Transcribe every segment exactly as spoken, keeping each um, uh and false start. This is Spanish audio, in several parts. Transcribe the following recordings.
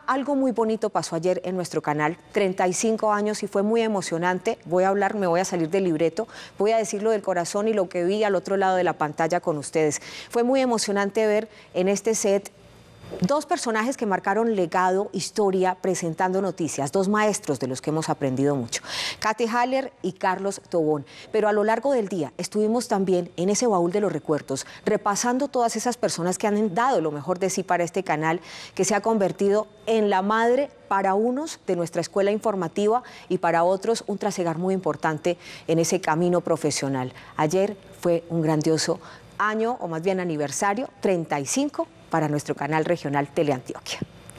algo muy bonito pasó ayer en nuestro canal, treinta y cinco años, y fue muy emocionante. Voy a hablar, me voy a salir del libreto, voy a decir lo del corazón y lo que vi al otro lado de la pantalla con ustedes. Fue muy emocionante ver en este set dos personajes que marcaron legado, historia, presentando noticias, dos maestros de los que hemos aprendido mucho, Kate Haller y Carlos Tobón. Pero a lo largo del día estuvimos también en ese baúl de los recuerdos, repasando todas esas personas que han dado lo mejor de sí para este canal, que se ha convertido en la madre para unos de nuestra escuela informativa y para otros un trasegar muy importante en ese camino profesional. Ayer fue un grandioso año, o más bien aniversario, treinta y cinco, para nuestro canal regional Teleantioquia.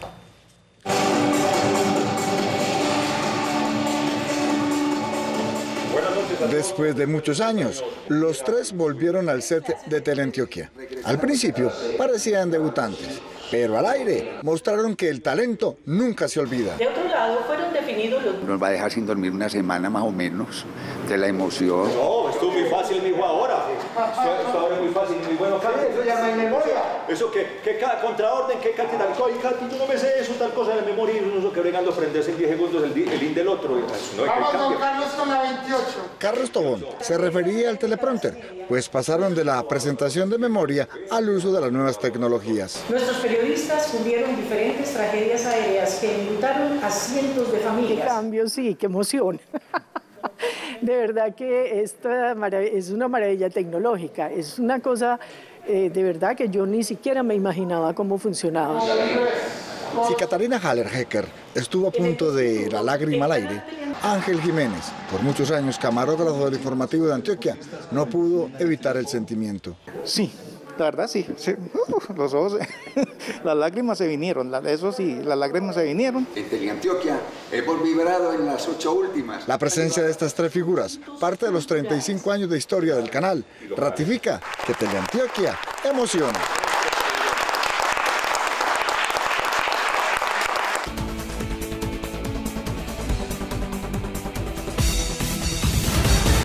Después de muchos años, los tres volvieron al set de Teleantioquia. Al principio parecían debutantes, pero al aire mostraron que el talento nunca se olvida. De otro lado, fueron definidos los... Nos va a dejar sin dormir una semana más o menos, de la emoción. No, estuvo muy fácil, mi hijo, ahora. Esto, esto ahora es muy fácil, muy bueno. Eso llama en memoria. Eso que, que contraorden, que Katy tal cosa, y Katy, yo no me sé eso, tal cosa de memoria, y uno que bregando aprenderse en diez segundos el, el in del otro. No, vamos, don Carlos, con la veintiocho. Carlos Tobón se refería al teleprompter, pues pasaron de la presentación de memoria al uso de las nuevas tecnologías. Nuestros periodistas cubrieron diferentes tragedias aéreas que enlutaron a cientos de familias. Qué cambio, sí, qué emoción. De verdad que esta es una maravilla tecnológica, es una cosa eh, de verdad que yo ni siquiera me imaginaba cómo funcionaba. Si Catalina Haller-Hecker estuvo a punto de la lágrima al aire, Ángel Jiménez, por muchos años camarógrafo del informativo de Antioquia, no pudo evitar el sentimiento. Sí, la verdad sí, sí. Uh, los ojos, las lágrimas se vinieron, eso sí, las lágrimas se vinieron. En Teleantioquia hemos vibrado en las ocho últimas. La presencia de estas tres figuras, parte de los treinta y cinco años de historia del canal, ratifica que Teleantioquia emociona.